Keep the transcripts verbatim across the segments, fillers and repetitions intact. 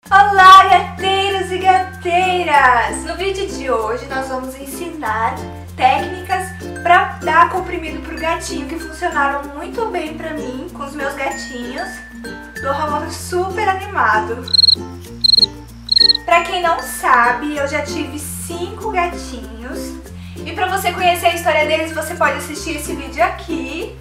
Olá, gateiros e gateiras! No vídeo de hoje nós vamos ensinar técnicas para dar comprimido pro gatinho que funcionaram muito bem pra mim com os meus gatinhos. Dom Ramon super animado. Pra quem não sabe, eu já tive cinco gatinhos e pra você conhecer a história deles você pode assistir esse vídeo aqui.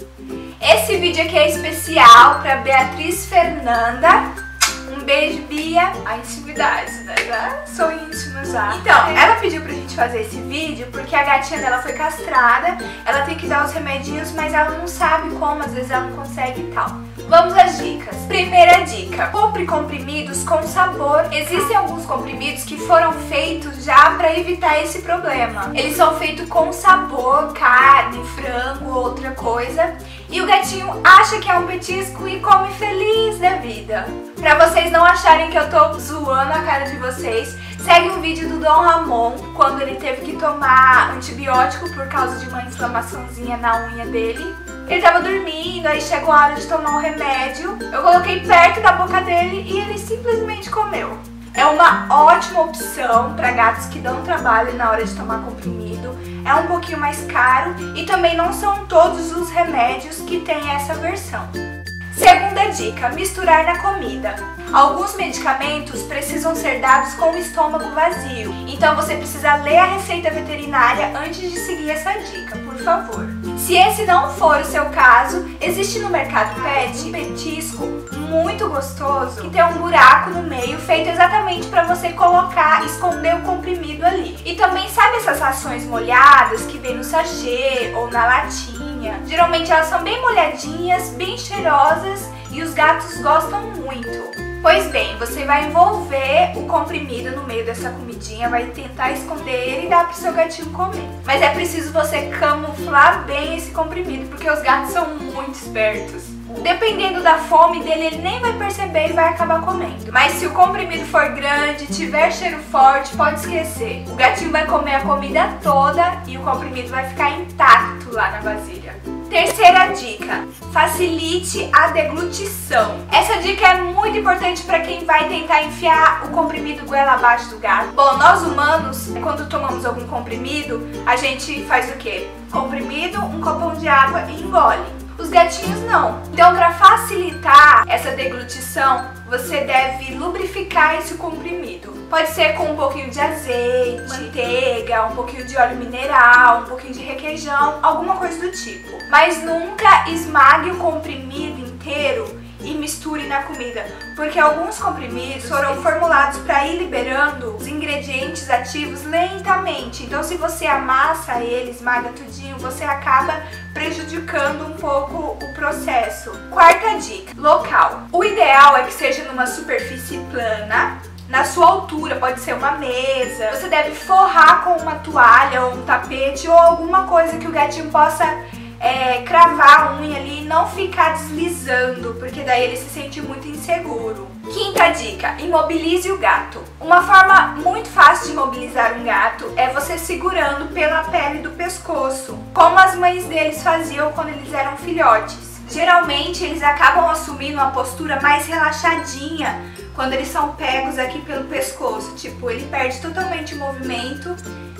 Esse vídeo aqui é especial pra Beatriz Fernanda. Um beijo, Bia. A intimidade, né? Já sou íntima já. Então, ela pediu pra gente fazer esse vídeo porque a gatinha dela foi castrada. Ela tem que dar os remedinhos, mas ela não sabe como, às vezes ela não consegue e tal. Vamos às dicas. Primeira dica: compre comprimidos com sabor. Existem alguns comprimidos que foram feitos já pra evitar esse problema. Eles são feitos com sabor, carne, frango, outra coisa. E o gatinho acha que é um petisco e come feliz da vida. Pra vocês não acharem que eu tô zoando a cara de vocês, segue um vídeo do Dom Ramon, quando ele teve que tomar antibiótico por causa de uma inflamaçãozinha na unha dele. Ele tava dormindo, aí chegou a hora de tomar um remédio. Eu coloquei perto da boca dele e ele simplesmente comeu. É uma ótima opção para gatos que dão trabalho na hora de tomar comprimido. É um pouquinho mais caro e também não são todos os remédios que tem essa versão. Segunda dica: misturar na comida. Alguns medicamentos precisam ser dados com o estômago vazio, então você precisa ler a receita veterinária antes de seguir essa dica, por favor. Se esse não for o seu caso, existe no mercado pet um petisco muito gostoso que tem um buraco no meio feito exatamente para você colocar, esconder o comprimido ali. E também sabe essas rações molhadas que vem no sachê ou na latinha? Geralmente elas são bem molhadinhas, bem cheirosas e os gatos gostam muito. Pois bem, você vai envolver o comprimido no meio dessa comidinha, vai tentar esconder ele e dar pro seu gatinho comer. Mas é preciso você camuflar bem esse comprimido, porque os gatos são muito espertos. Dependendo da fome dele, ele nem vai perceber e vai acabar comendo. Mas se o comprimido for grande, tiver cheiro forte, pode esquecer. O gatinho vai comer a comida toda e o comprimido vai ficar intacto lá na vasilha. Terceira dica: facilite a deglutição. Essa dica é muito importante para quem vai tentar enfiar o comprimido goela abaixo do gato. Bom, nós humanos, quando tomamos algum comprimido, a gente faz o quê? Comprimido, um copão de água e engole. Os gatinhos não. Então, para facilitar essa deglutição, você deve lubrificar esse comprimido. Pode ser com um pouquinho de azeite, manteiga, um pouquinho de óleo mineral, um pouquinho de requeijão, alguma coisa do tipo. Mas nunca esmague o comprimido inteiro e misture na comida, porque alguns comprimidos foram formulados para ir liberando os ingredientes ativos lentamente. Então, se você amassa ele, esmaga tudinho, você acaba prejudicando um pouco o processo. Quarta dica: local. O ideal é que seja numa superfície plana, na sua altura, pode ser uma mesa. Você deve forrar com uma toalha ou um tapete ou alguma coisa que o gatinho possa É, cravar a unha ali e não ficar deslizando, porque daí ele se sente muito inseguro. Quinta dica: imobilize o gato. Uma forma muito fácil de imobilizar um gato é você segurando pela pele do pescoço, como as mães deles faziam quando eles eram filhotes. Geralmente eles acabam assumindo uma postura mais relaxadinha quando eles são pegos aqui pelo pescoço. Tipo, ele perde totalmente o movimento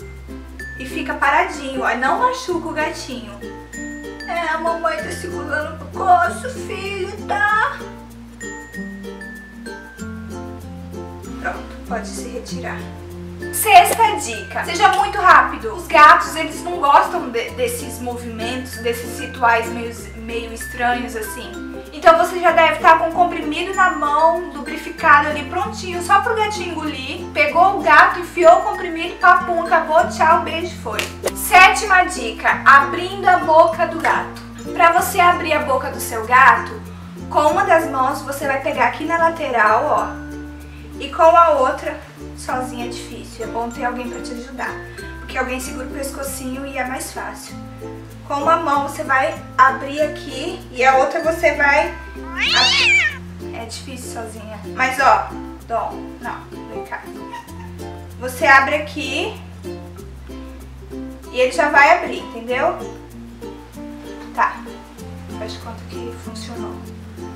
e fica paradinho, aí não machuca o gatinho. É, a mamãe tá segurando o pescoço, filho, tá? Pronto, pode se retirar. Sexta dica: seja muito rápido. Os gatos, eles não gostam de, desses movimentos, desses rituais meio, meio estranhos assim. Então você já deve estar com o comprimido na mão, lubrificado ali, prontinho, só pro gatinho engolir. Pegou o gato, enfiou o comprimido, papum, acabou, tchau, beijo, foi. Sétima dica: abrindo a boca do gato. Para você abrir a boca do seu gato, com uma das mãos você vai pegar aqui na lateral, ó, e com a outra, sozinha é difícil, é bom ter alguém para te ajudar, porque alguém segura o pescocinho e é mais fácil. Com uma mão você vai abrir aqui e a outra você vai abrir. É difícil sozinha, mas ó, Dom, não, vem cá. Você abre aqui e ele já vai abrir, entendeu? Tá, faz de conta que funcionou.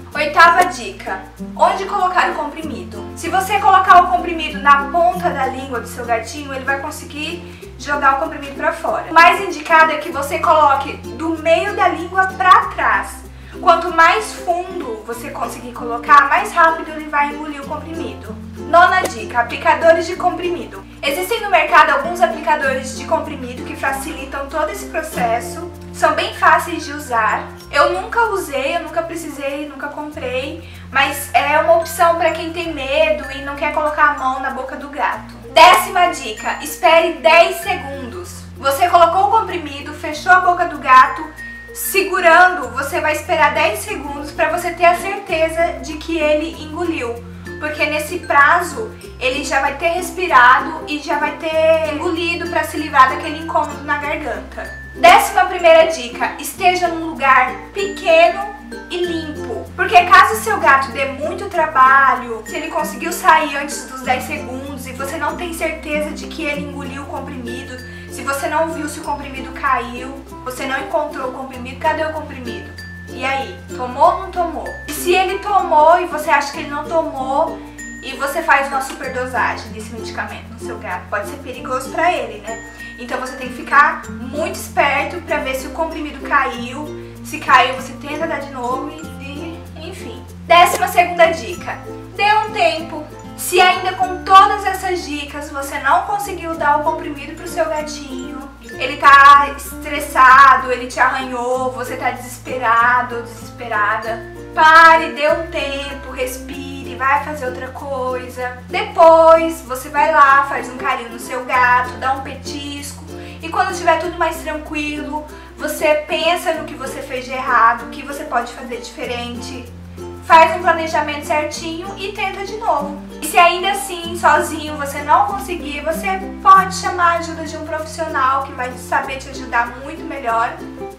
Oitava dica, onde colocar o comprimido. Se você colocar o comprimido na ponta da língua do seu gatinho, ele vai conseguir jogar o comprimido para fora. O mais indicado é que você coloque do meio da língua para trás. Quanto mais fundo você conseguir colocar, mais rápido ele vai engolir o comprimido. Nona dica, aplicadores de comprimido. Existem no mercado alguns aplicadores de comprimido que facilitam todo esse processo. São bem fáceis de usar. Eu nunca usei, eu nunca precisei, nunca comprei, mas é uma opção para quem tem medo e não quer colocar a mão na boca do gato. Décima dica, espere dez segundos. Você colocou o comprimido, fechou a boca do gato, segurando, você vai esperar dez segundos para você ter a certeza de que ele engoliu. Porque nesse prazo ele já vai ter respirado e já vai ter engolido para se livrar daquele incômodo na garganta. Décima primeira dica, esteja num lugar pequeno e limpo. Porque caso seu gato dê muito trabalho, se ele conseguiu sair antes dos dez segundos e você não tem certeza de que ele engoliu o comprimido, se você não viu se o comprimido caiu, você não encontrou o comprimido, cadê o comprimido? E aí, tomou ou não tomou? E se ele tomou e você acha que ele não tomou e você faz uma superdosagem desse medicamento no seu gato, pode ser perigoso para ele, né? Então você tem que ficar muito esperto para ver se o comprimido caiu. Se caiu, você tenta dar de novo e, enfim. Décima segunda dica, dê um tempo. Se ainda com todas essas dicas você não conseguiu dar o comprimido pro seu gatinho, ele tá estressado, ele te arranhou, você tá desesperado ou desesperada, pare, dê um tempo, respire, vai fazer outra coisa. Depois você vai lá, faz um carinho no seu gato, dá um petisco e quando estiver tudo mais tranquilo, você pensa no que você fez de errado, o que você pode fazer diferente. Faz um planejamento certinho e tenta de novo. E se ainda assim, sozinho, você não conseguir, você pode chamar a ajuda de um profissional que vai saber te ajudar muito melhor.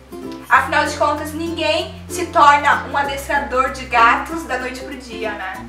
Afinal de contas, ninguém se torna um adestrador de gatos da noite pro dia, né?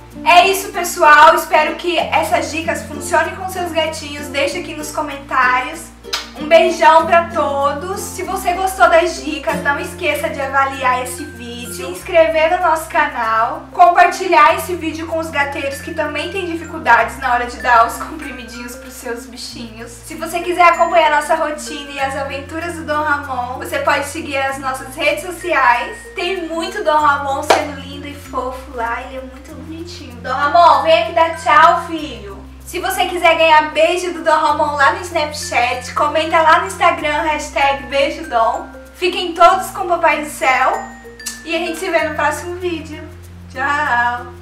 É isso, pessoal. Espero que essas dicas funcionem com seus gatinhos. Deixe aqui nos comentários. Um beijão pra todos. Se você gostou das dicas, não esqueça de avaliar esse vídeo, se inscrever no nosso canal, compartilhar esse vídeo com os gateiros que também têm dificuldades na hora de dar os comprimidinhos pros seus bichinhos. Se você quiser acompanhar nossa rotina e as aventuras do Dom Ramon, você pode seguir as nossas redes sociais. Tem muito Dom Ramon sendo lindo e fofo lá, ele é muito bonitinho. Dom Ramon, vem aqui dar tchau, filho. Se você quiser ganhar beijo do Dom Ramon lá no Snapchat, comenta lá no Instagram, hashtag beijodom. Fiquem todos com o Papai do Céu e a gente se vê no próximo vídeo. Tchau!